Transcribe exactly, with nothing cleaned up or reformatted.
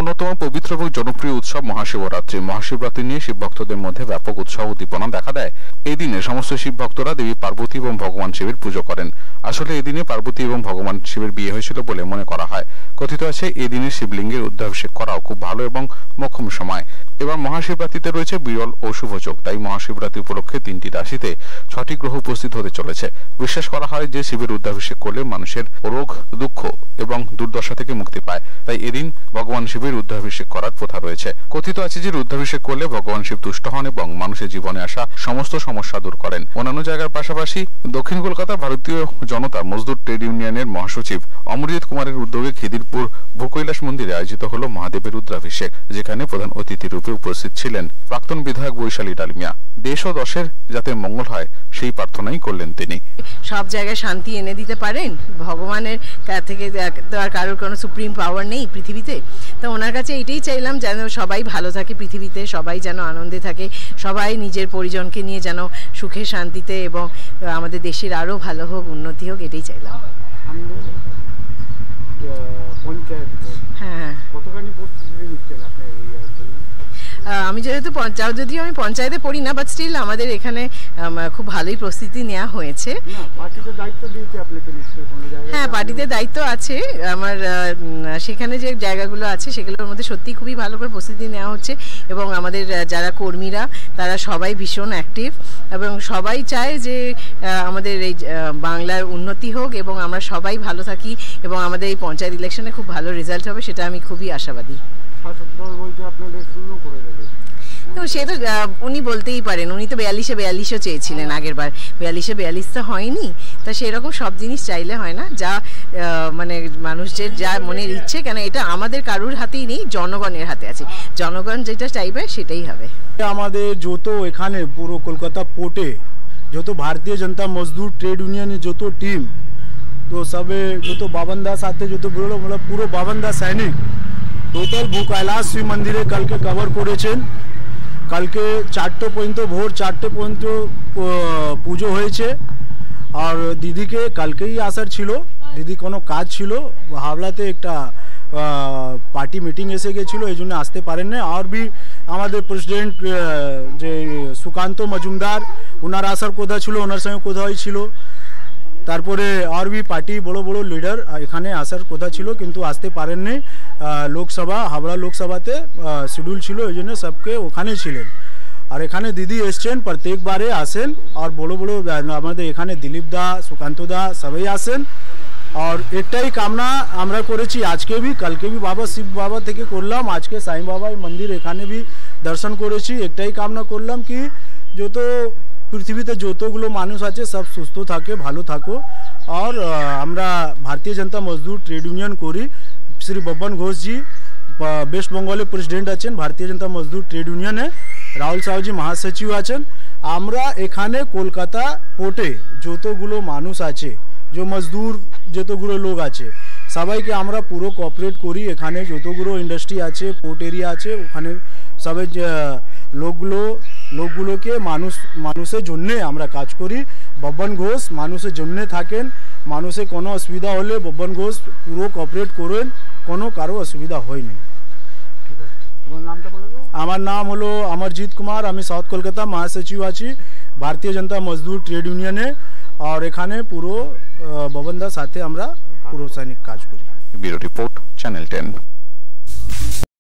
অন্যতম পবিত্র এবং জনপ্রিয় উৎসব মহাশিবরাত্রি। মহাশিবরাত্রি নিয়ে শিব ভক্তদের মধ্যে ব্যাপক উৎসাহ উদ্দীপনা দেখা দেয়। এই দিনে সমস্ত শিব ভক্তরা দেবী পার্বতী এবং ভগবান শিবের পুজো করেন। আসলে এই দিনে পার্বতী এবং ভগবান শিবের বিয়ে হয়েছিল বলে মনে করা হয়। কথিত আছে এই দিনে শিবলিঙ্গের রুদ্রাভিষেক করাও খুব ভালো এবং মোক্ষম সময়। এবার মহাশিবরাত্রিতে রয়েছে বিরল ও শুভযোগ। তাই মহাশিবরাত্রি উপলক্ষে তিনটি রাশিতে ছটি গ্রহ উপস্থিত হতে চলেছে। বিশ্বাস করা হয় যে শিবের রুদ্রাভিষেক করলে মানুষের রোগ, দুঃখ এবং দুর্দশা থেকে মুক্তি পায়। তাই এদিন ভগবান শিবের রুদ্রাভিষেক করার প্রথা রয়েছে। কথিত আছে যে রুদ্রাভিষেক করলে ভগবান শিব তুষ্ট হন এবং মানুষের জীবনে আসা সমস্ত সমস্যা দূর করেন। অন্যান্য জায়গার পাশাপাশি দক্ষিণ কলকাতার ভারতীয় জনতা মজদুর ট্রেড ইউনিয়নের মহাসচিব অমরজিৎ কুমারের উদ্যোগে খিদিরপুর ভূকৈলাস মন্দিরে আয়োজিত হল মহাদেবের রুদ্রাভিষেক, যেখানে প্রধান অতিথি রূপে উপস্থিত ছিলেন প্রাক্তন বিধায়ক বৈশালী ডালমিয়া। দেশ ও দশের যাতে মঙ্গল হয় সেই প্রার্থনাই করলেন তিনি। সব জায়গায় শান্তি এনে দিতে পারেন ভগবানের থেকে, তো আর কারোর কোনো সুপ্রিম পাওয়ার নেই পৃথিবীতে। তো ওনার কাছে এটাই চাইলাম যেন সবাই ভালো থাকে পৃথিবীতে, সবাই যেন আনন্দে থাকে, সবাই নিজের পরিজনকে নিয়ে যেন সুখে শান্তিতে এবং আমাদের দেশের আরও ভালো হোক, উন্নতি হোক, এটাই চাইলাম। হ্যাঁ, কতখানি প্রস্তুতি নিচ্ছেন আপনার এই জন্য? আমি যেহেতু যদিও আমি পঞ্চায়েতে পড়ি না, বাট স্টিল আমাদের এখানে খুব ভালোই প্রস্তুতি নেওয়া হয়েছে। হ্যাঁ, পার্টিতে দায়িত্ব আছে আমার। সেখানে যে জায়গাগুলো আছে সেগুলোর মধ্যে সত্যি খুবই ভালো করে প্রস্তুতি নেওয়া হচ্ছে এবং আমাদের যারা কর্মীরা তারা সবাই ভীষণ অ্যাক্টিভ এবং সবাই চায় যে আমাদের এই বাংলার উন্নতি হোক এবং আমরা সবাই ভালো থাকি এবং আমাদের এই পঞ্চায়েত ইলেকশনে খুব ভালো রেজাল্ট হবে, সেটা আমি খুবই আশাবাদী। তো সে তো উনি বলতেই পারেন, উনি তো বিয়াল্লিশে বিয়াল্লিশও চেয়েছিলেন আগের বার, বিয়াল্লিশে বিয়াল্লিশ তো হয়নি। তা সেরকম সব জিনিস চাইলে হয় না, যা মানে মানুষদের যা মনের ইচ্ছে, কেন এটা আমাদের কারুর হাতেই নেই, জনগণের হাতে আছে। জনগণ যেটা চাইবে সেটাই হবে। আমাদের যত এখানে পুরো কলকাতা পোর্টে যত ভারতীয় জনতা মজদুর ট্রেড ইউনিয়নের যত টিম, তো সবে যত বাবনদা সাথে যত বড় মানে পুরো বাবনদা সৈনিক টোটাল ভূকৈলাস শিব মন্দিরে কালকে কভার করেছেন। কালকে চারটে পর্যন্ত ভোর চারটে পর্যন্ত পুজো হয়েছে। আর দিদিকে কালকেই আসার ছিল, দিদি কোনো কাজ ছিল, হাওড়াতে একটা পার্টি মিটিং এসে গেছিলো, এই জন্য আসতে পারেন না। আর বি আমাদের প্রেসিডেন্ট যে সুকান্ত মজুমদার, ওনার আসার কথা ছিল, ওনার সঙ্গে কথা হয়েছিল। তারপরে আর বি পার্টি বড় বড় লিডার এখানে আসার কথা ছিল কিন্তু আসতে পারেননি। লোকসভা হাওড়া লোকসভাতে শিডিউল ছিল, এই জন্য সবকে ওখানে ছিলেন। আর এখানে দিদি এসছেন, প্রত্যেকবারে আসেন। আর বড় বড় আমাদের এখানে দিলীপ দা, সুকান্ত দা সবাই আসেন। আর একটাই কামনা আমরা করেছি আজকে বি, কালকে বি বাবা শিব বাবা থেকে করলাম, আজকে সাই বাবা মন্দির এখানে বি দর্শন করেছি। একটাই কামনা করলাম কি যত পৃথিবীতে যতগুলো মানুষ আছে সব সুস্থ থাকে, ভালো থাকো। আর আমরা ভারতীয় জনতা মজদুর ট্রেড ইউনিয়ন করি। শ্রী বব্বন ঘোষজি ওয়েস্ট বেঙ্গলের প্রেসিডেন্ট আছেন ভারতীয় জনতা মজদুর ট্রেড ইউনিয়নে, রাহুল সাহুজি মহাসচিব আছেন। আমরা এখানে কলকাতা পোর্টে যতগুলো মানুষ আছে, যে মজদুর যতগুলো লোক আছে, সবাইকে আমরা পুরো কোঅপারেট করি। এখানে যতগুলো ইন্ডাস্ট্রি আছে, পোর্ট এরিয়া আছে, ওখানে সবাই লোকগুলো লোকগুলোকে মানুষ মানুষের জন্যে আমরা কাজ করি। বব্বন ঘোষ মানুষের জন্যে থাকেন, মানুষের কোনো অসুবিধা হলে বব্বন ঘোষ পুরো কোঅপারেট করেন, কোনো কারো অসুবিধা হয়নি। আমার নাম হলো অমরজিৎ কুমার, আমি সাউথ কলকাতা মহাসচিব আছি ভারতীয় জনতা মজদুর ট্রেড ইউনিয়নে। আর এখানে পুরো ববনদার সাথে আমরা পুরো সৈনিক কাজ করি। Bureau report, channel ten.